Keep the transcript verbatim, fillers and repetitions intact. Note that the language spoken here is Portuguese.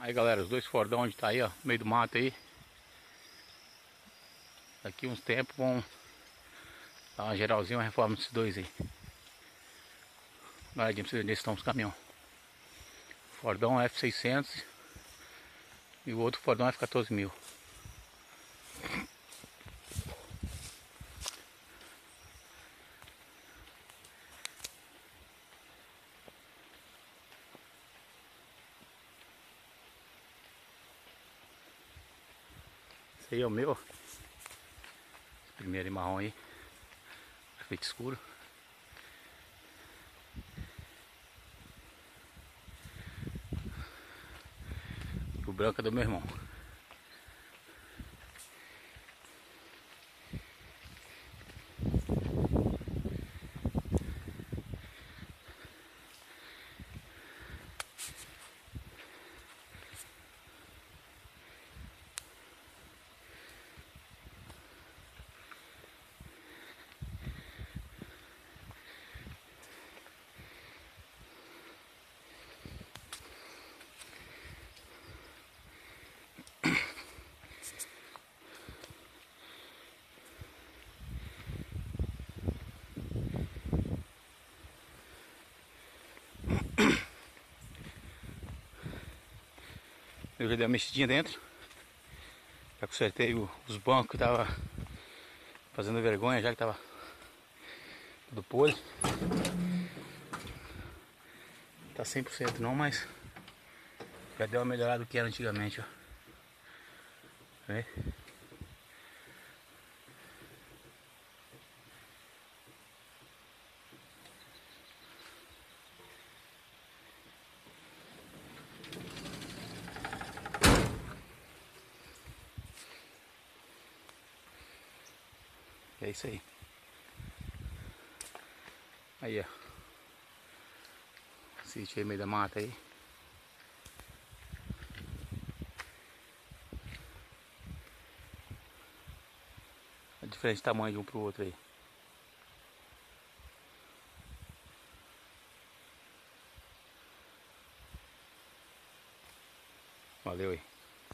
Aí galera, os dois Fordão onde tá aí, ó, no meio do mato aí. Daqui uns tempos vão dar uma geralzinha, uma reforma desses dois aí. Olha pra vocês onde estão os caminhões. Fordão F seiscentos e o outro Fordão F quatorze mil. Esse aí é o meu. Esse primeiro em marrom aí. Feito escuro. O branco é do meu irmão. Eu já dei uma mexidinha dentro. Já consertei o, os bancos que tava fazendo vergonha, já que tava tudo podre. Tá cem por cento não, mas já deu uma melhorada do que era antigamente, ó. É. É isso aí. Aí, ó. Sítio aí no meio da mata aí. É diferente de tamanho de um pro outro aí. Valeu aí.